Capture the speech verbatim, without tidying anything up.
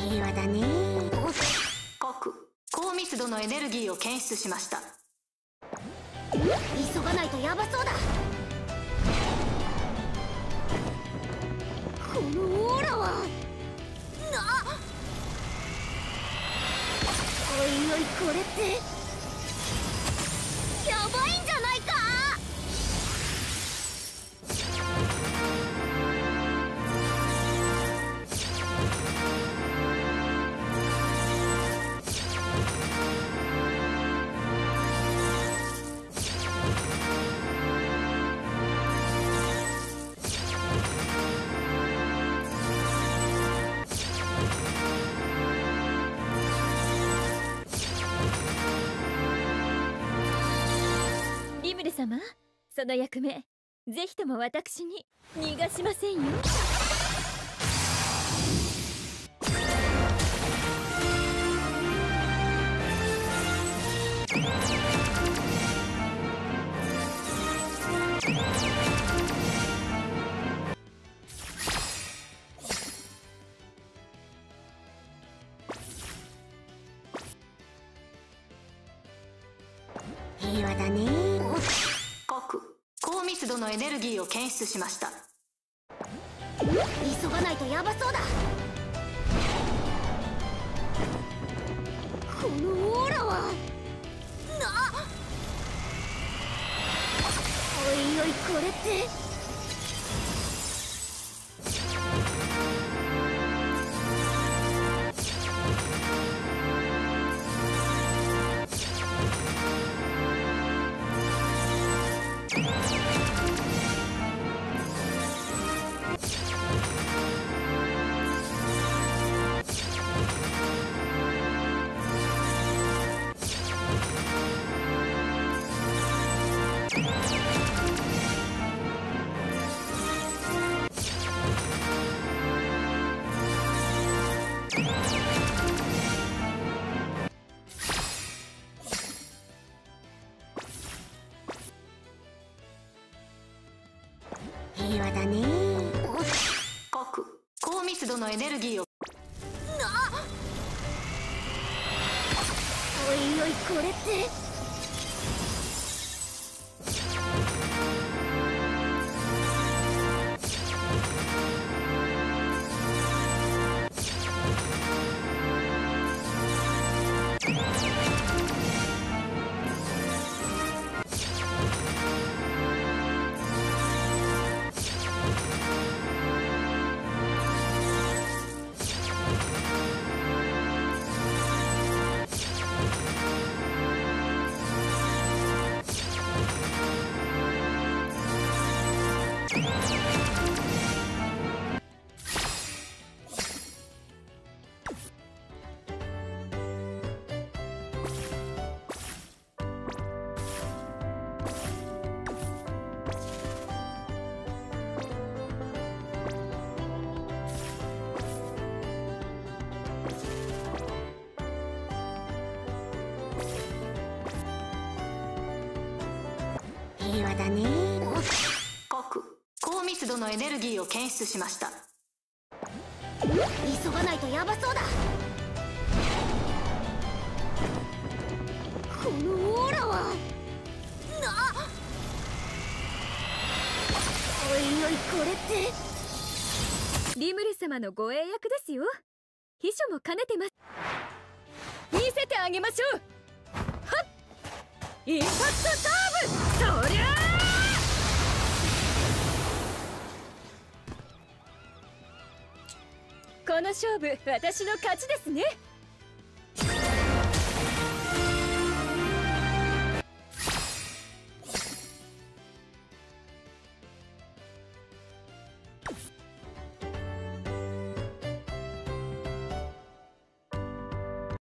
平和だね。 国高密度のエネルギーを検出しました。 急がないとヤバそうだ。このオーラはな。おいおい、これってやばいんじゃないか。 リムル様、その役目ぜひとも私に逃がしませんよ。 平和だね。 国高密度のエネルギーを検出しました。 急がないとヤバそうだ。このオーラはな。おいおい、これって平和だね。 国高密度のエネルギーをな。おいおい、これって平和だね。 国高密度のエネルギーを検出しました。 急がないとヤバそうだ。このオーラはな。おいおい、これってリムル様の護衛役ですよ。秘書も兼ねてます。見せてあげましょう。はっ、インパクトサーブ。そりゃあこの勝負私の勝ちですね。